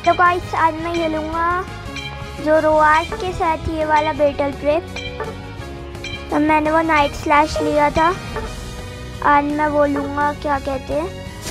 तो गाइस आज मैं खेलूँगा ज़ोरोआर्क के साथ ये वाला बैटल प्रेप। तो मैंने वो नाइट स्लैश लिया था। आज मैं बोलूँगा क्या कहते हैं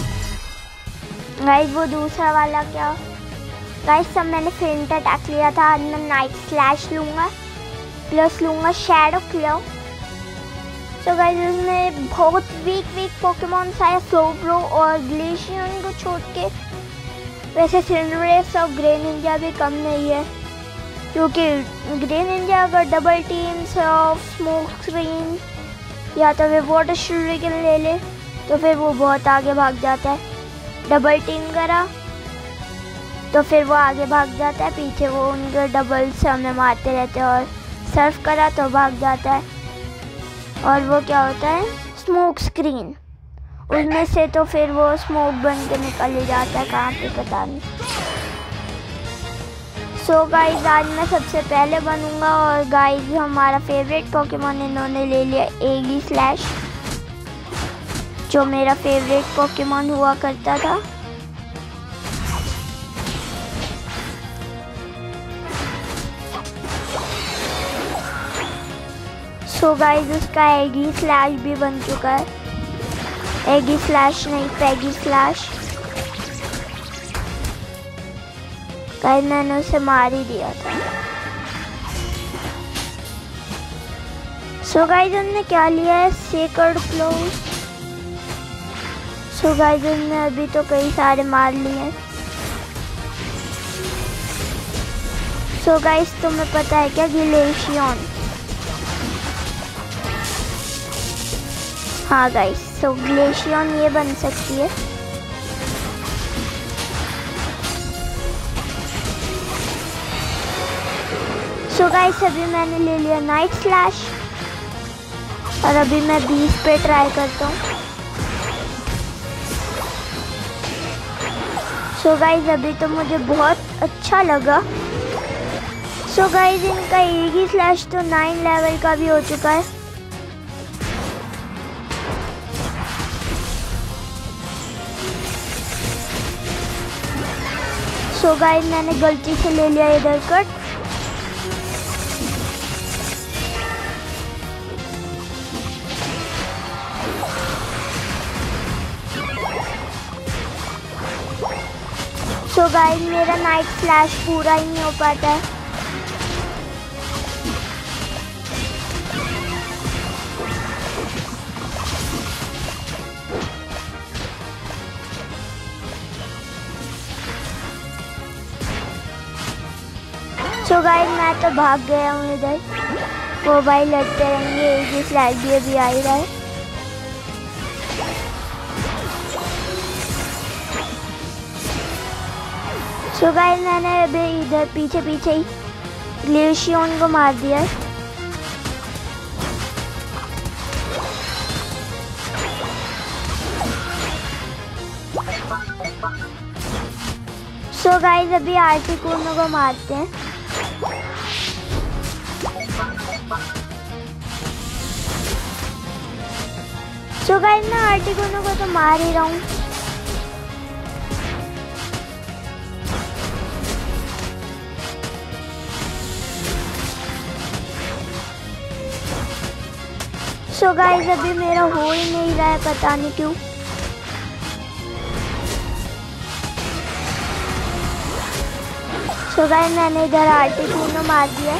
गाइस वो दूसरा वाला क्या गाइस, सब मैंने फेंट अटैक लिया था। आज मैं नाइट स्लैश लूँगा प्लस लूँगा शैडो क्लो। तो गाइस इसमें बहुत वीक पोकेमॉन आया, स्लोब्रो और ग्लेशियन को छोड़ के। वैसे सिंड्रेस और ग्रे निंजा भी कम नहीं है, क्योंकि ग्रे निंजा अगर double teams of smoke screen या तो फिर वाटर शूरिकेन ले ले तो फिर वो बहुत आगे भाग जाता है। डबल टीम करा तो फिर वो आगे भाग जाता है, पीछे वो उनके डबल से हमें मारते रहते हैं। और सर्फ करा तो भाग जाता है। और वो क्या होता है स्मोक स्क्रीन, उसमें से तो फिर वो स्मोक बन के निकल ही जाता है, कहाँ पे पता नहीं। सो गाइस आज मैं सबसे पहले बनूंगा। और गाइस हमारा फेवरेट पोकेमॉन इन्होंने ले लिया एगी स्लैश, जो मेरा फेवरेट पोकेमॉन हुआ करता था। सो गाइस उसका एगी स्लैश भी बन चुका है। एगी स्लैश नहीं, पैगी स्लैश। गाइस मैंने उसे मार ही दिया था। सो गाइस उन्होंने क्या लिया है सेक्रेड क्लोज। सो गाइस उन्होंने अभी तो कई सारे मार लिए हैं। सो गाइस तुम्हें पता है क्या ग्लेशियन? हाँ गाइस सो ग्लेशियन ये बन सकती है। सो गाइस अभी मैंने ले लिया नाइट स्लैश और अभी मैं 20 पे ट्राई करता हूँ। सो गाइस अभी तो मुझे बहुत अच्छा लगा। सो गाइस इनका एगी स्लैश तो 9 लेवल का भी हो चुका है। सो गाइस मैंने गलती से ले लिया इधर कट। सो गाइस मेरा नाइट स्लैश पूरा ही नहीं हो पाता है। सो गाइस मैं तो भाग गया हूँ इधर। वो भाई लड़ते रहेंगे, एगी स्लैश भी अभी आ ही रहा है। सो गाइस मैंने अभी इधर पीछे ही ग्लेशियन को मार दिया है। सो गाइस अभी आर्टिकुनो को मारते हैं। सो गाइस मैं आर्टिकुनो को तो मार ही रहा हूँ। सो गाइस अभी मेरा हो ही नहीं रहा है, पता नहीं क्यों। सो गाइस मैंने इधर आर्टिकुनो मार दिया।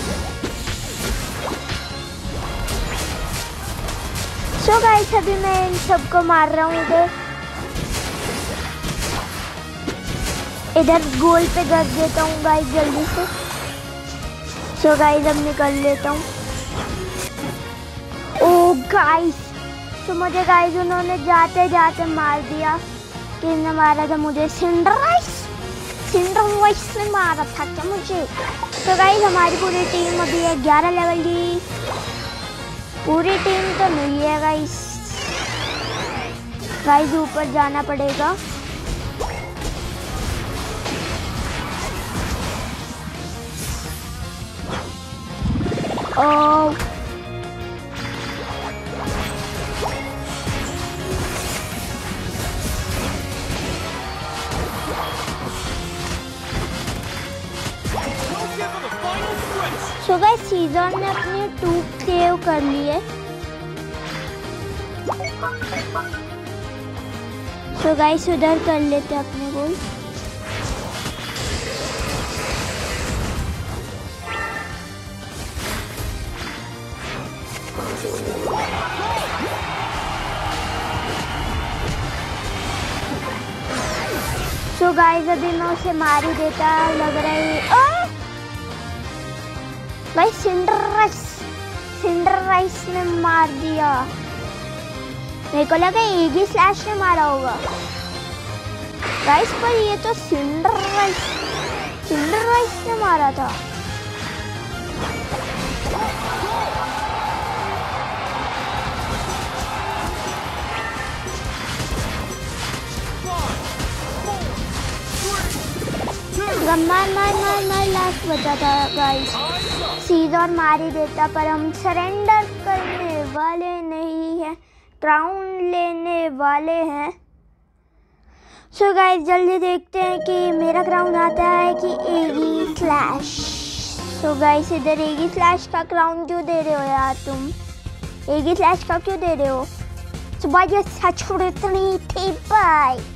सो गाइस अभी मैं इन सबको मार रहा हूँ इधर गोल पे कर देता हूँ गाइस जल्दी से। सो गाइस अब निकल लेता हूँ। ओ गाइस तो मुझे गाइस उन्होंने जाते जाते मार दिया। किसने मारा था मुझे? सिंड्रेस ने मारा था क्या मुझे? तो गाइस हमारी पूरी टीम अभी है 11 लेवल की। पूरी टीम तो नहीं है गाइस ऊपर जाना पड़ेगा। ओ सो गाइस सीजन ने अपनी 2 सेव कर लिए। सो गाइस उधर कर लेते अपने गोल। सो गाइस अभी मैं उसे मार ही देता लग रहा है। भाई सिंडर राइस ने मार दिया। मेरे को लगा एगी स्लैश ने मारा होगा गाइस, पर ये तो सिंडर राइस ने मारा था। मार लास्ट बचा था गाइस। सीजन मार ही देता, पर हम सरेंडर करने वाले नहीं हैं, क्राउन लेने वाले हैं। सो गाइस जल्दी देखते हैं कि मेरा क्राउन आता है कि एगी स्लैश। सो गाइस इधर एगी स्लैश का क्राउन क्यों दे रहे हो यार तुम? एगी स्लैश का क्यों दे रहे हो? सो भाई ये सच इतनी थी। बाय।